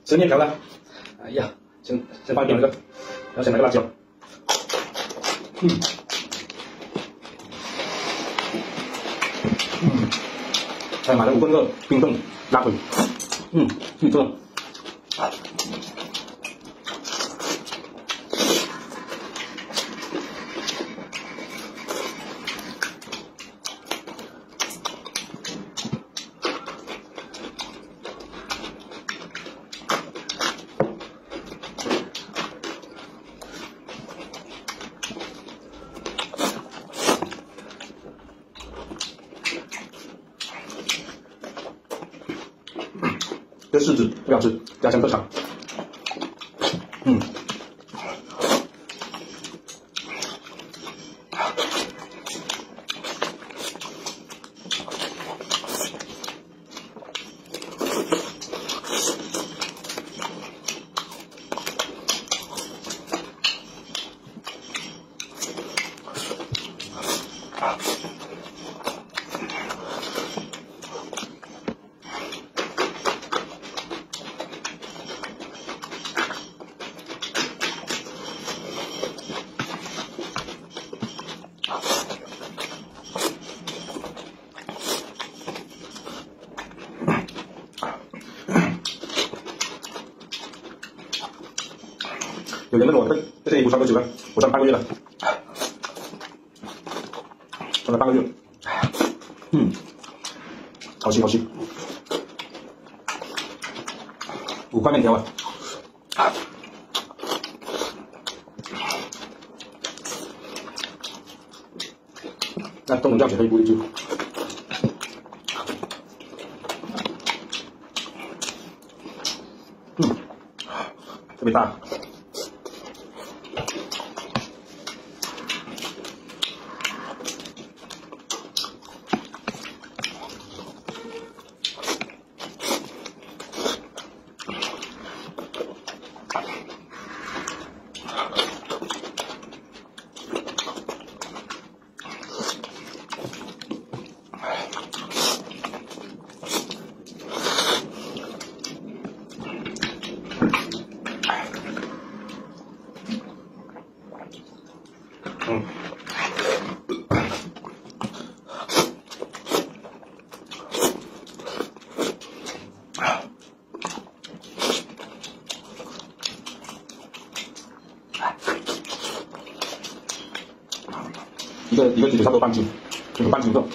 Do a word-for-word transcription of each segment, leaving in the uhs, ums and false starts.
吃面条的，哎呀，先先放一边那个，然后先来个辣椒，嗯，嗯，还买了五个那个冰冻鸭腿，嗯，自己做的。 这柿子不要吃，家乡特产。嗯，有人问我这这件衣服穿多久了？我穿半个月了，穿了半个月，嗯，好吃好吃，五块面条啊，那都能掉血可以补一句，嗯，特别大。 嗯，一个一个鸡腿差不多半斤，有半斤重。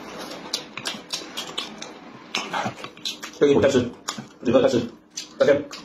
这个一会再吃，一会再吃，再见。